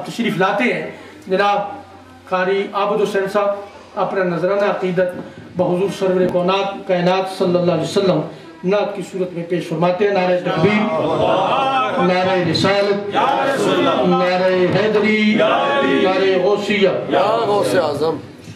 اب تشریف لاتے ہیں جناب قاری عابد حسین صاحب اپنا نذرانہ عقیدت بحضور سرور کائنات صلی اللہ علیہ وسلم نعت کی صورت میں پیش فرماتے ہیں. نعرہ تکبیر، نعرہ رسالت، نعرہ حیدری، نعرہ غوثیہ. یا غوث اعظم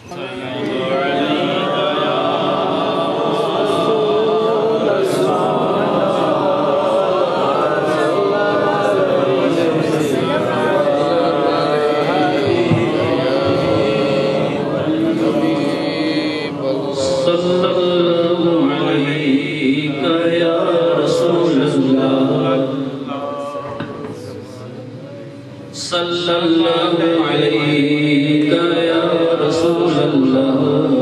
صلی اللہ علیہ یا رسول اللہ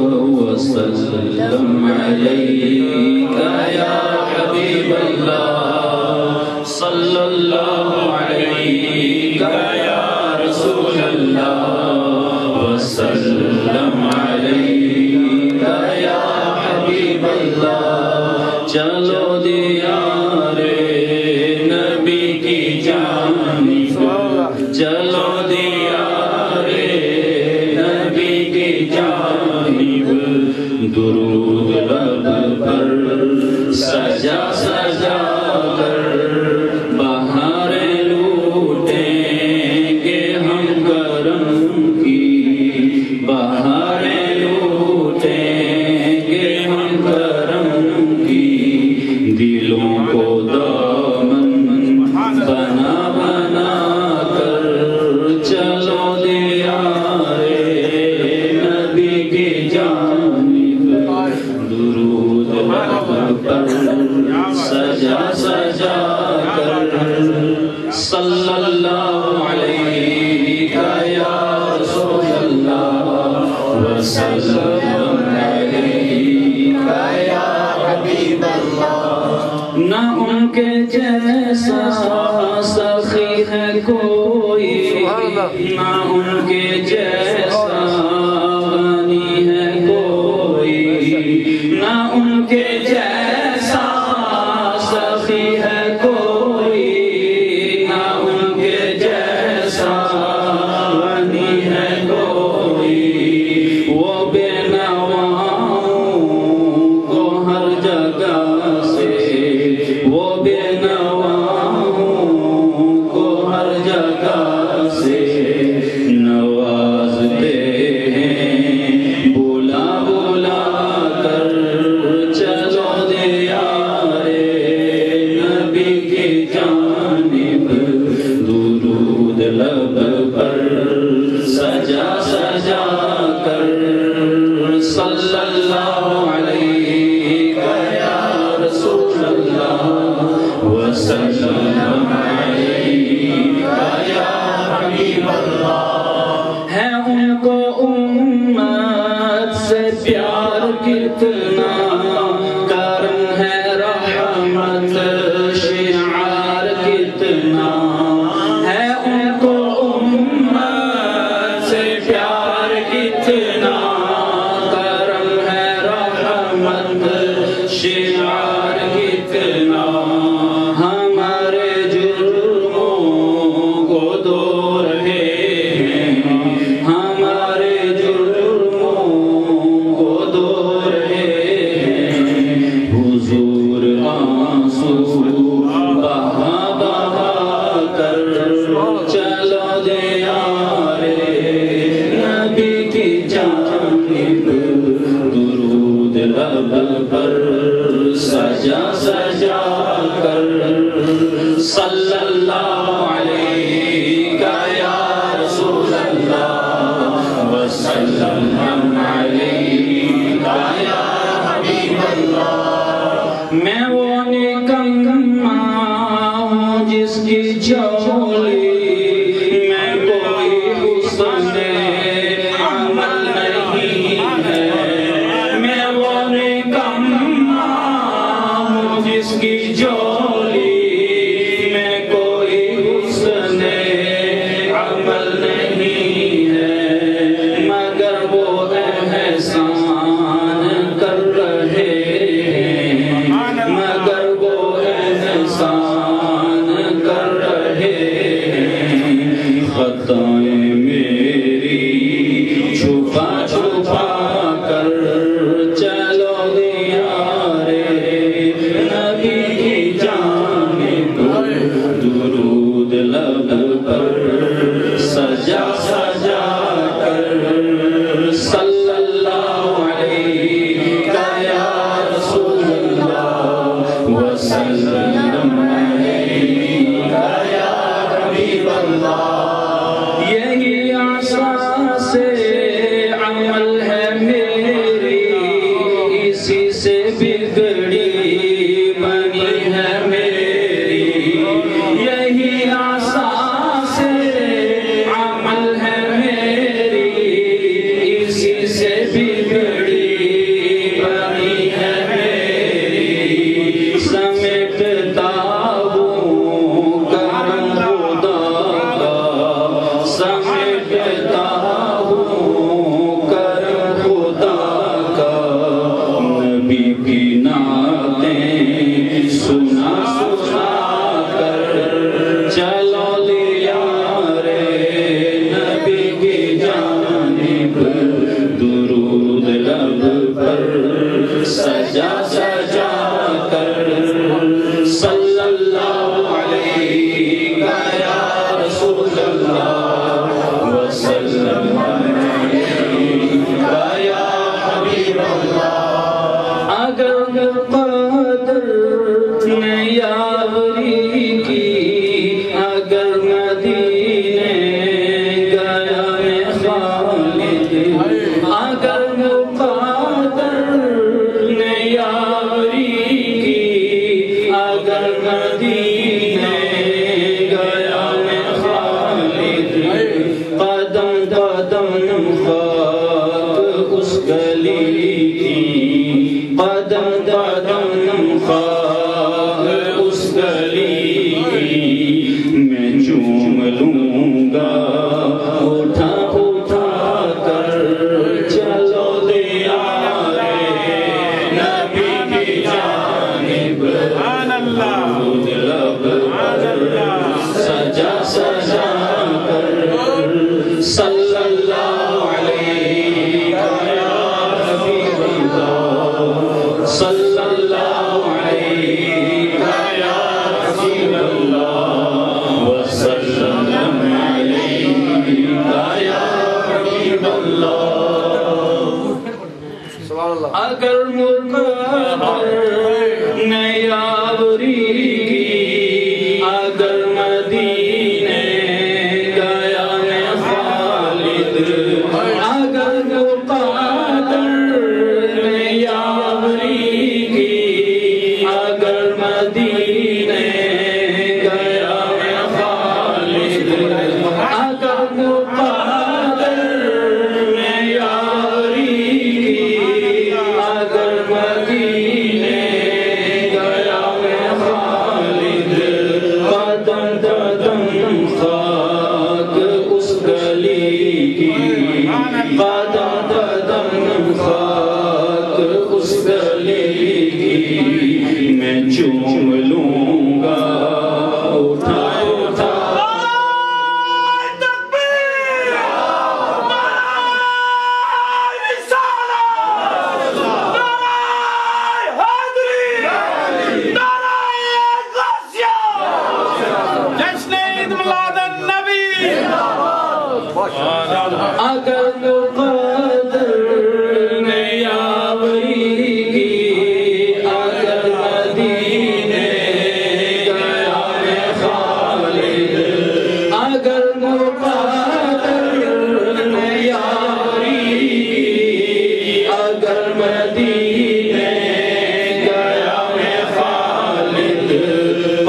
وسلم علیہ یا حبیب اللہ صلی اللہ علیہ یا رسول اللہ وسلم علیہ یا حبیب اللہ. چلو دیار نبی کی جانب، چلو دیار نبی کی جانب، درود لب پر سجا سجا کر بہاریں لوٹیں گے ہم کرم کی، بہاریں لوٹیں گے ہم کرم کی. دلوں کو دامن بنا بنا چلو دیار نبی کی جانب، درود لب پر سجا سجا کر صلی اللہ علیہ یا رسول اللہ وسلم علیہ یا حبیب اللہ. نہ ان کے جیسا سخی ہے کوئی، نہ ان کے جیسا غنی ہے کوئی، نہ ان کے جیسا سخی ہے کوئی، نہ ان کے جیسا غنی ہے کوئی. وہ بے نواؤں کو ہر جگہ سے، وہ بے نواؤں کو ہر جگہ سے نوازتے ہیں بلا بلا کر. چلو دیار نبی کی جانب، درود لب پر سجا سجا کر صلی اللہ علیہ یا رسول اللہ وسلم علیہ یا حبیب اللہ. ہے ان کو امت سے پیار کتنا، کرم ہے رحمت شعار کتنا. ہے ان کو امت سے پیار کتنا، کرم ہے رحمت شعار کتنا. ہمارے جرموں کو دھو رہے ہیں، ہمارے جرموں کو دھو رہے ہیں. حضور آنسو بہا بہا کر چلو دیار نبی کی جانب، درود لب پر سجا سجا کر صلی اللہ علیہ یا رسول اللہ وسلم علیہ یا حبیب اللہ. میں وہ نکما ہوں جس کی جولی میں کوئی حسن عمل نہیں ہے. میں وہ نکما ہوں جس کی جولی میں کوئی حسن عمل نہیں ہے. مگر وہ احسان کر رہے ہیں، مگر وہ احسان کر رہے ہیں. ختم دعائیں میری چھپا چھپا کر چلو دیار نبی کی جانب درود لب پر سجا سجا کر صلی اللہ علیہ یا رسول اللہ وسلم علیہ یا حبیب اللہ یہی احساس عمل ہے میری اسی سے بگڑی بنی ہے میری یہی احساس عمل ہے میری اسی سے بگڑی بنی ہے میری سمیٹتا ہوں کرم خدا کا سمیٹتا ہوں کرم خدا کا نبی کی نعتیں سنا سنا کر چلو دیار نبی کی جانب درود لب پر سجا سجا کر صلی اللہ علیہ یا رسول اللہ وسلم علیہ یا حبیب اللہ اگر قدر نے یاری کی اگر مدینے گیا میں خالد اگر قدر نے یاری کی اگر مدینے گیا میں خالد قدم قدم خاک اس گلی کی قدم قدم خاک اس گلی کی میں چوم لوں گا اٹھا اٹھا کر چلو دیار نبی کی جانب درود لب پر سجا سجا کر صلی اللہ علیہ یا حبیب اللہ صلی اللہ علیہ یا حبیب اللہ وسلم علیہ یا حبیب اللہ اگر مقدر نے یاری کی اگر مدینے گیا میں خالد اگر مقدر نے یاری کی اگر مدینے گیا میں خالد اگر مقدر نے یاری کی اگر مدینے گیا میں خالد قدم قدم خاک اس گلی کی قدم قدم خاک اس گلی کی میں چوم لوں گا اٹھا اٹھا اگر قدر نے یاری کی اگر مدینے گیا میں خالد اگر قدر نے یاری کی اگر مدینے گیا میں خالد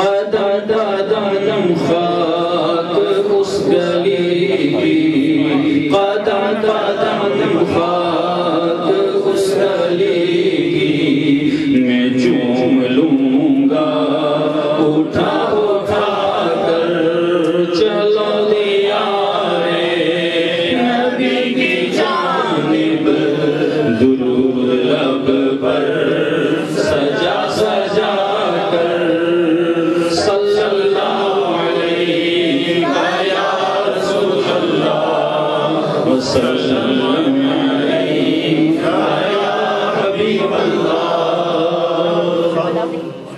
قدم قدم خاک اس گلی کی वसल्लम अलैका या हबीब अल्लाह